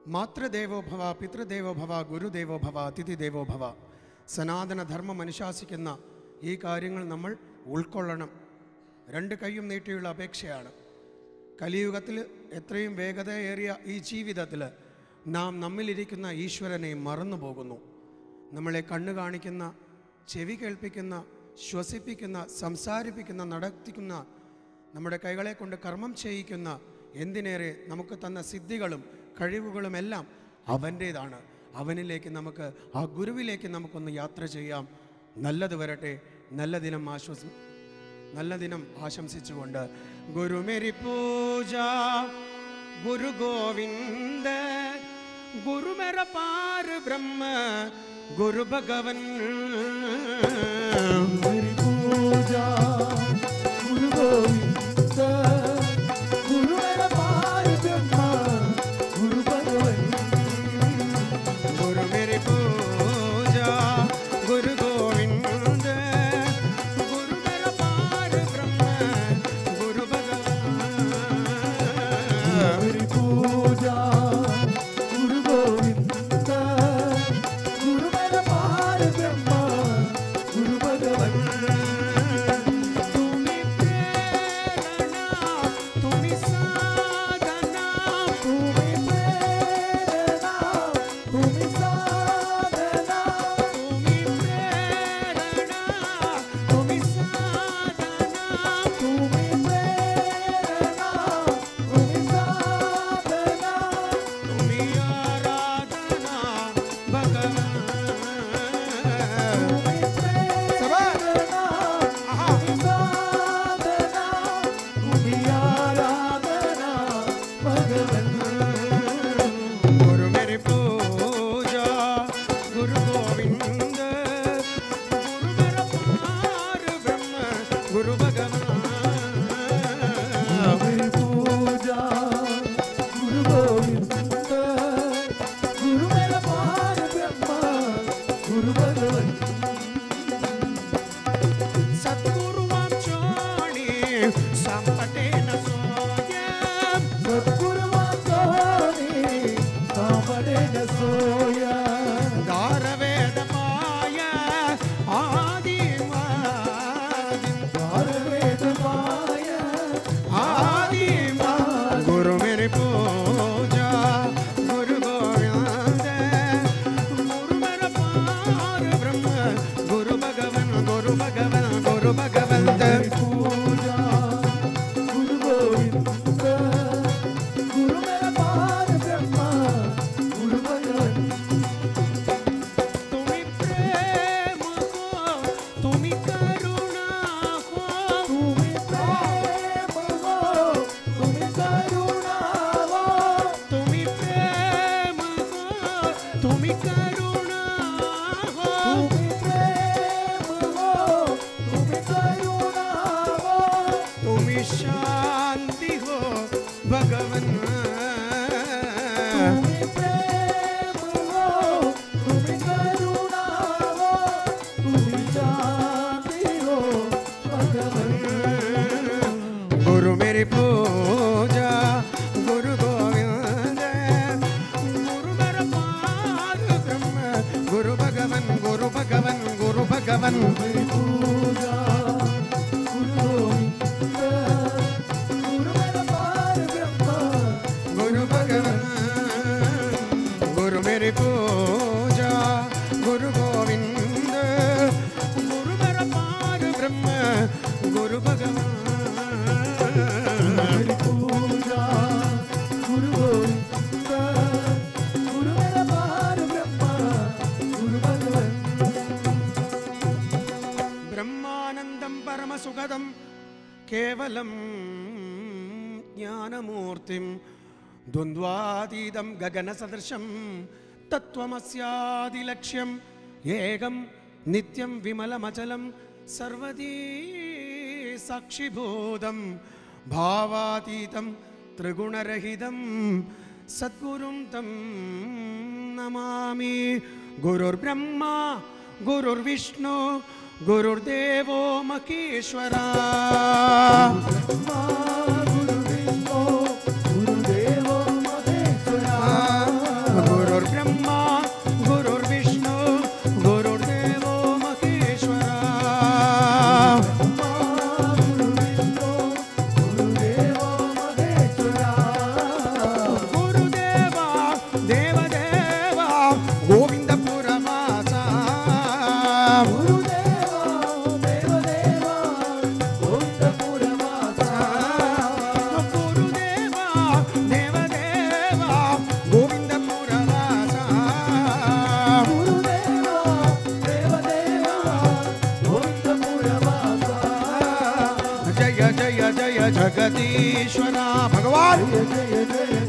മാതൃദേവോ ഭവ, പിതൃദേവോ ഭവ, ഗുരുദേവോ ഭവ, അതിഥിദേവോ ഭവ. സനാതനധർമ്മം അനുശാസിക്കുന്ന ഈ കാര്യങ്ങൾ നമ്മൾ ഉൾക്കൊള്ളണം. രണ്ട് കൈയും നീട്ടിയുള്ള അപേക്ഷയാണ്. കലിയുഗത്തിൽ എത്രയും വേഗതയേറിയ ഈ ജീവിതത്തിൽ നാം നമ്മിലിരിക്കുന്ന ഈശ്വരനെ മറന്നു പോകുന്നു. നമ്മളെ കണ്ണു കാണിക്കുന്ന, ചെവി കേൾപ്പിക്കുന്ന, ശ്വസിപ്പിക്കുന്ന, സംസാരിപ്പിക്കുന്ന, നടത്തിക്കുന്ന, നമ്മുടെ കൈകളെ കൊണ്ട് കർമ്മം ചെയ്യിക്കുന്ന, എന്തിനേറെ നമുക്ക് തന്ന സിദ്ധികളും കഴിവുകളും എല്ലാം അവൻ്റേതാണ്. അവനിലേക്ക് നമുക്ക്, ആ ഗുരുവിലേക്ക് നമുക്കൊന്ന് യാത്ര ചെയ്യാം. നല്ലത് വരട്ടെ. നല്ല ദിനം ആശംസിച്ചുകൊണ്ട് ഗുരു മേരി പൂജ, ഗുരു ഗോവിന്ദ, ഗുരു മേര പാർ ബ്രഹ്മ, ഗുരു ഭഗവൻ. മേരി പൂജ, ഗുരു ഗോവിന്ദ, ഗുരു മേര പാർ ബ്രഹ്മ, ഗുരു ഭഗവൻ. ഗുരു മേരി പൂജ, ഗുരു ഗോവിന്ദ, ഗുരു മേര പാർ ബ്രഹ്മ, ഗുരു ഭഗവൻ. മേരി പൂജ, ഗുരു ഗോവിന്ദ, ഗുരു മേര പാർ ബ്രഹ്മ, ഗുരു ഭഗവൻ. तुम्ही प्रेरणा, तुम्ही साधना, तुम्ही प्रेरणा, तुम्ही साधना, तुम्ही प्रेरणा, तुम्ही साधना, तुम्ही प्रेरणा, तुम्ही साधना, तुम्ही आराधना भगवान. तुम्ही प्रेरणा, तुम्ही साधना, तुम्ही आराधना भगवन. गुरु मेरी पूजा, गुरु गोविंद, गुरु मेरा पार ब्रह्म, गुरु भगवान. मेरी पूजा, गुरु गोविंद, गुरु मेरा पार ब्रह्मा, गुरु भगवन. सद्गुरु वाचोणी संपटेन सोयम, सद्गुरु वाचोनी सामरेण सोया, गारवेद पाय आदिमादिम, वेद माया आदिमादिम. गुरु मेरी पूजा, गुरु गोविंद, गुरु मेरा पार ब्रह्म, गुरु भगवन, गुरु भगवन, गुरु भगवन. पूजा, गुरु गोविंद, गुरु मेरा पार ब्रह्मा, गुरु भगवन. तुम्ही प्रेम हो, तुम्ही करुणा हो, तुम्ही प्रेम हो, तुम्ही करुणा हो, तुम्ही प्रेम हो, तुम्ही करुणा हो, तुम्ही प्रेम हो, तुम्ही करुणा हो, तुम्ही शांती हो भगवन. तुम्ही प्रेम हो, तुम्ही करुणा हो, तुम्ही शांती हो भगवन. गुरु मेरी पूजा, गुरु गोविंद, गुरु मेरा पार ब्रह्म, गुरु भगवन, गुरु भगवन, गुरु भगवन. मेरी पूजा, गुरु गोविंद, गुरु मेरा पार ब्रह्मा, गुरु भगवन. गुरु मेरी पूजा, गुरु गोविंद, गुरु मेरा पार ब्रह्म, गुरु भगवन. मेरी पूजा, गुरु गोविंद, गुरु मेरा पार ब्रह्मा, गुरु भगवन. ब्रह्मानंदं परमसुखदं केवलं ज्ञानमूर्तिं, द्वन्द्वातीतं गगनसदृशं तत्त्वमस्यादिलक्ष्यम्, एकं नित्यं विमलमचलं सर्वदी साक्षिभूतं, भावातीतं त्रिगुणरहितं सद्गुरुं तं नमामि. गुरुर्ब्रह्मा, गुरुर्विष्णु, गुरुर्देवो महेश्वरा. गुरुर्विष्णु, गुरुदेवो महेश्वरा. जगदीश्वरा भगवान जय जय जय